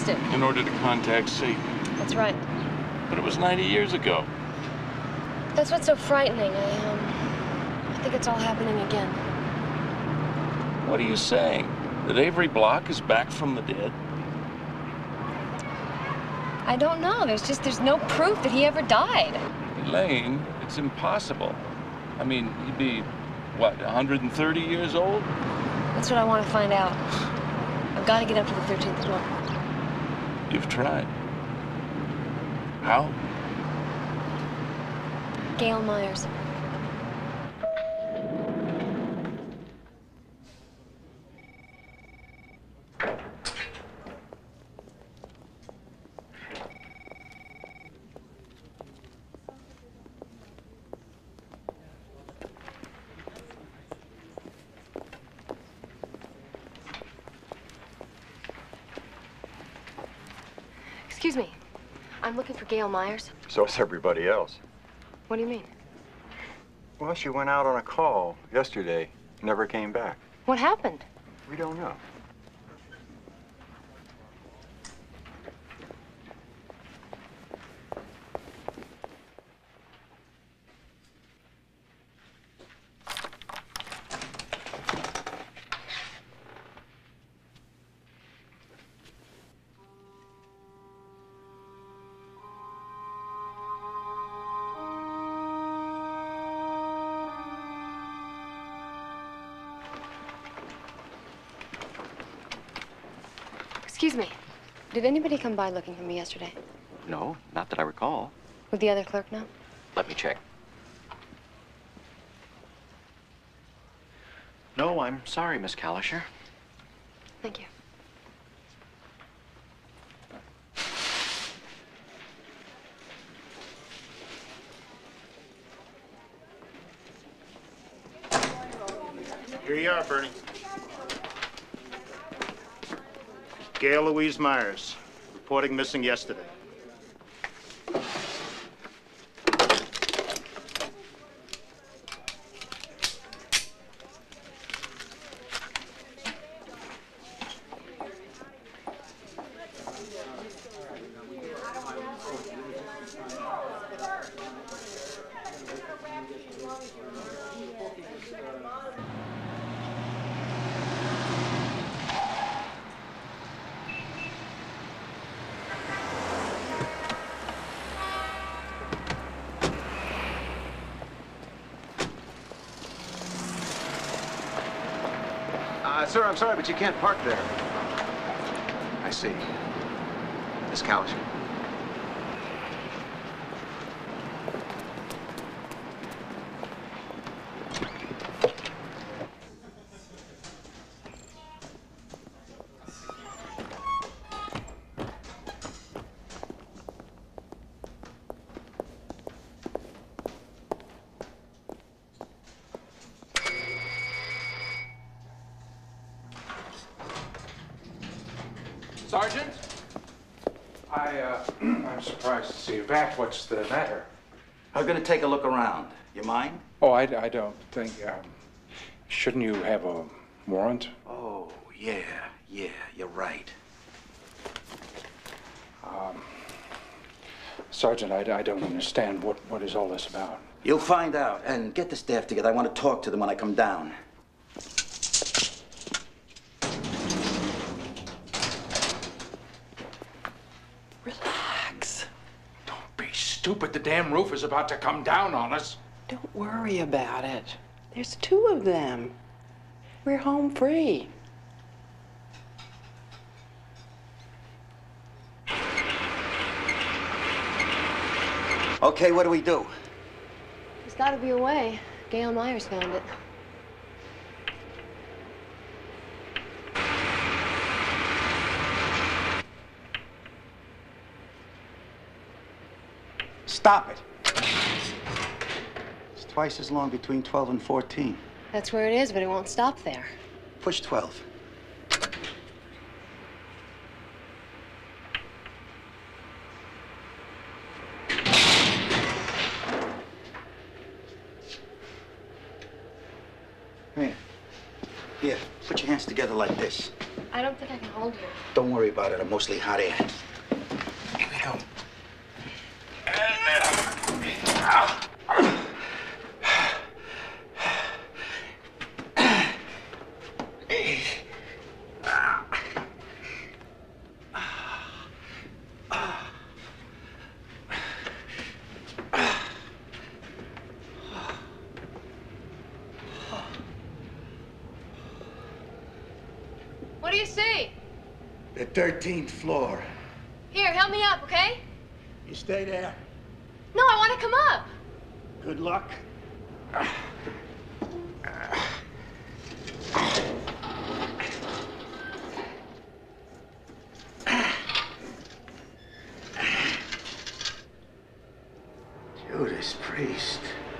arrested. In order to contact Satan. That's right. But it was 90 years ago. That's what's so frightening. I think it's all happening again. What are you saying? That Avery Block is back from the dead? I don't know. There's no proof that he ever died. Elaine, it's impossible. I mean, he'd be, what, 130 years old? That's what I want to find out. I've got to get up to the 13th floor. You've tried. How? Gail Myers. Excuse me. I'm looking for Gail Myers. So is everybody else. What do you mean? Well, she went out on a call yesterday, never came back. What happened? We don't know. Excuse me. Did anybody come by looking for me yesterday? No, not that I recall. Would the other clerk know? Let me check. No, I'm sorry, Miss Callisher. Thank you. Here you are, Bernie. Gail Louise Myers, reporting missing yesterday. Sir, I'm sorry, but you can't park there. I see. Miss Callisher. Sergeant? I'm surprised to see you back. What's the matter? I'm gonna take a look around. You mind? Oh, I don't think, shouldn't you have a warrant? Oh, yeah, you're right. Sergeant, I don't understand. What is all this about? You'll find out, and get the staff together. I want to talk to them when I come down. Relax. Don't be stupid. The damn roof is about to come down on us. Don't worry about it. There's two of them. We're home free. Okay, what do we do? There's got to be a way. Gail Myers found it. Stop it. It's twice as long between 12 and 14. That's where it is, but it won't stop there. Push 12. Here, put your hands together like this. I don't think I can hold you. Don't worry about it. I'm mostly hot air. Here we go. What do you see? The 13th floor. Here, help me up, okay? You stay there. No, I want to come up. Good luck. Judas Priest.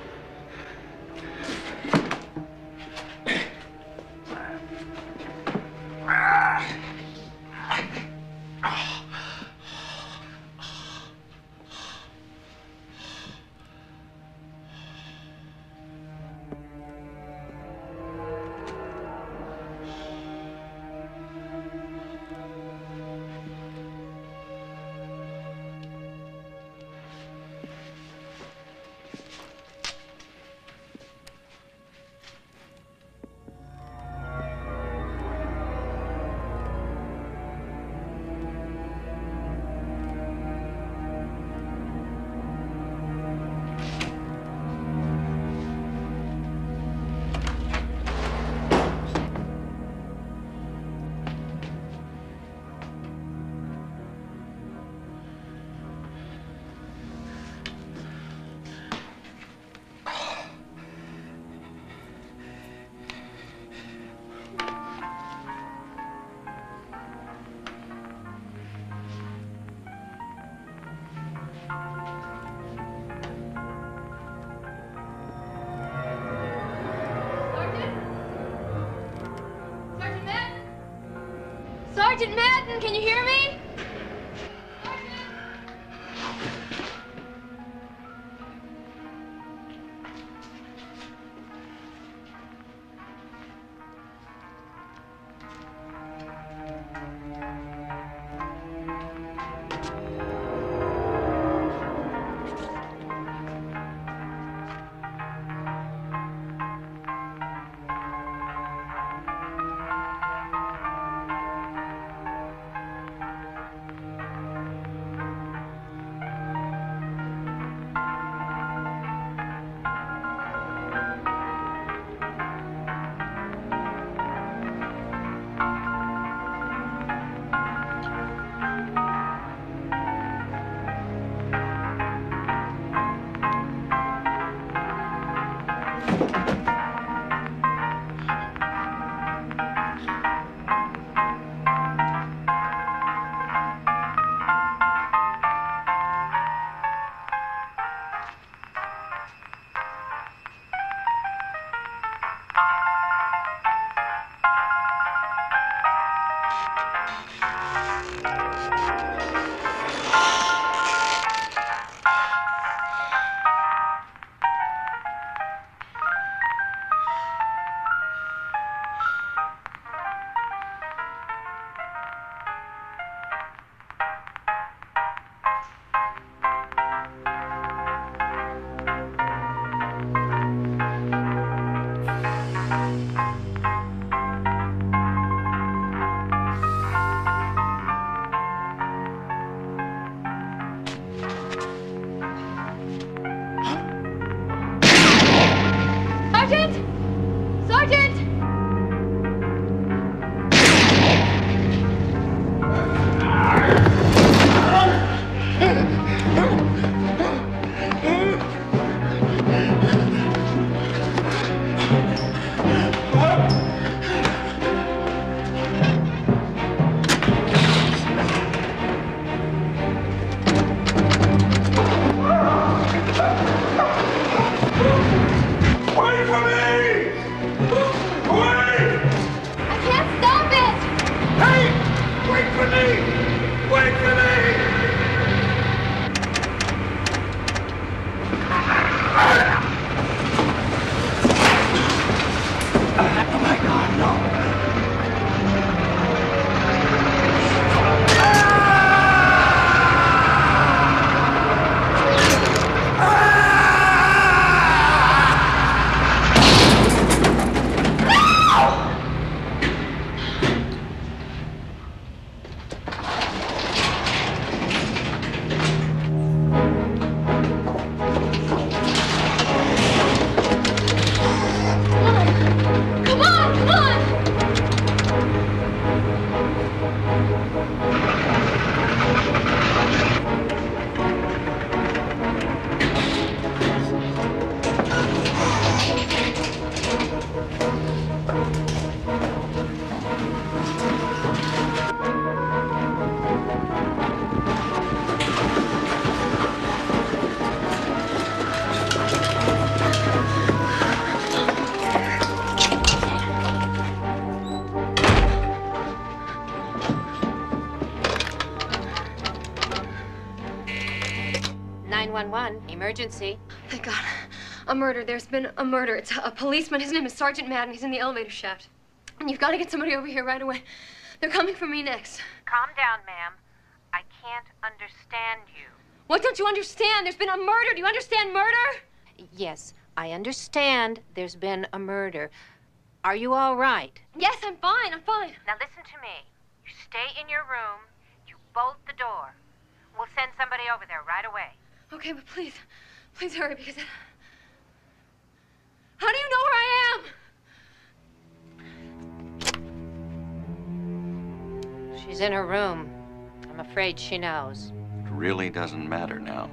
Sergeant Madden, can you hear me? 911. Emergency. Thank God. A murder. There's been a murder. It's a policeman. His name is Sergeant Madden. He's in the elevator shaft. And you've got to get somebody over here right away. They're coming for me next. Calm down, ma'am. I can't understand you. What don't you understand? There's been a murder. Do you understand murder? Yes, I understand there's been a murder. Are you all right? Yes, I'm fine. I'm fine. Now listen to me. You stay in your room. You bolt the door. We'll send somebody over there right away. Okay, but please hurry because... How do you know where I am? She's in her room. I'm afraid she knows. It really doesn't matter now.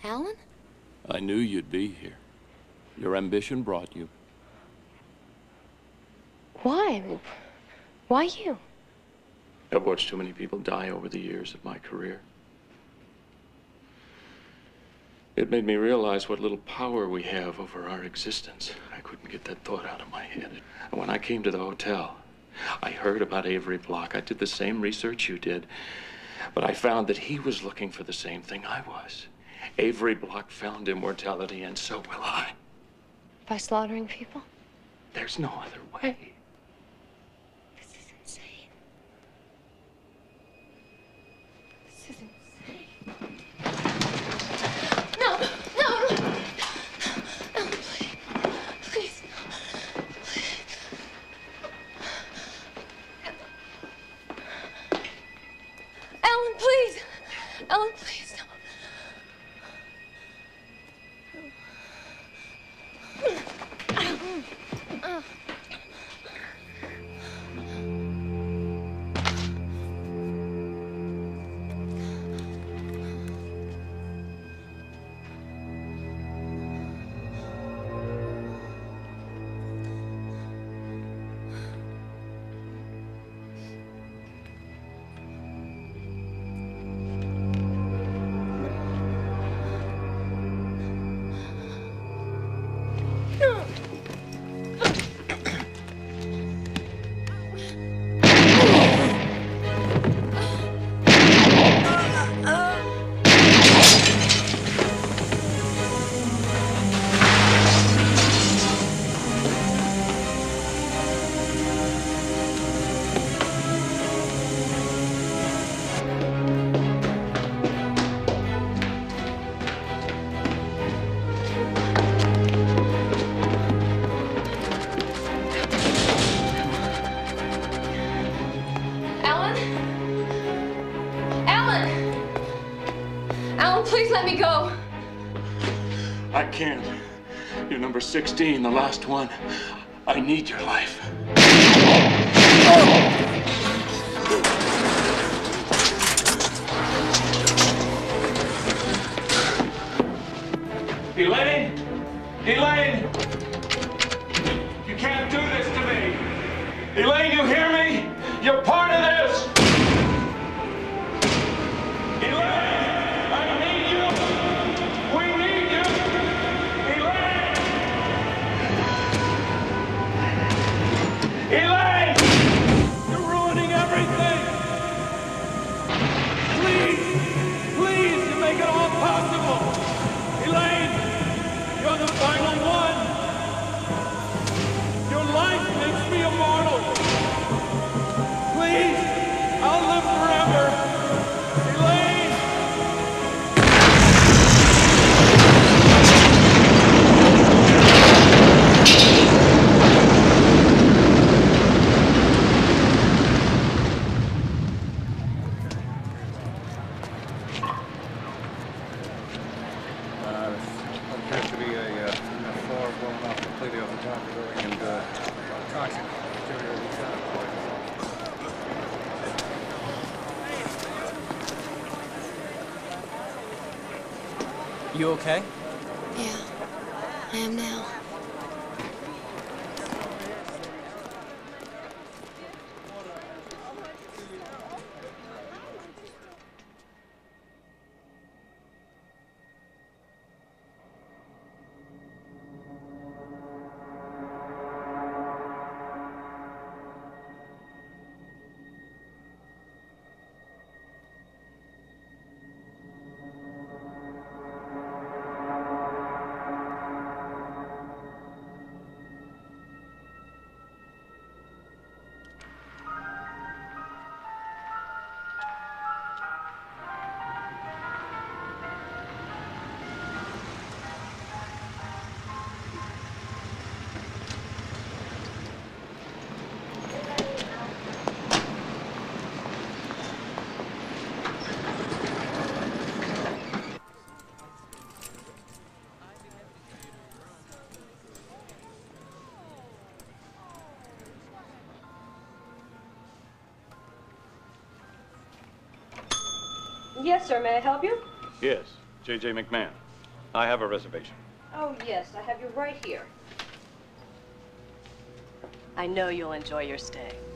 Alan? I knew you'd be here. Your ambition brought you. Why? I mean, why you? I've watched too many people die over the years of my career. It made me realize what little power we have over our existence. I couldn't get that thought out of my head. And when I came to the hotel, I heard about Avery Block. I did the same research you did, but I found that he was looking for the same thing I was. Avery Block found immortality, and so will I. By slaughtering people? There's no other way. This is insane. This is insane. No, no, no. Alan, please. Please, no. Please. Alan, please. Alan, please, no. Please let me go. I can't. You're number 16, the last one. I need your life. Elaine! Elaine! You can't do this to me! Elaine, you hear me? You're part of this! Elaine! I need you! We need you! Elaine! Elaine! You're ruining everything! Please! Please, you make it all possible! Elaine! You're the final one! Your life makes me immortal! Please! I'll live forever! Elaine! Appears to be a floor blown off completely off the top of the building and toxic material leaks out. You okay? Yeah, I am now. Yes, sir. May I help you? Yes, J.J. McMahon. I have a reservation. Oh, yes, I have you right here. I know you'll enjoy your stay.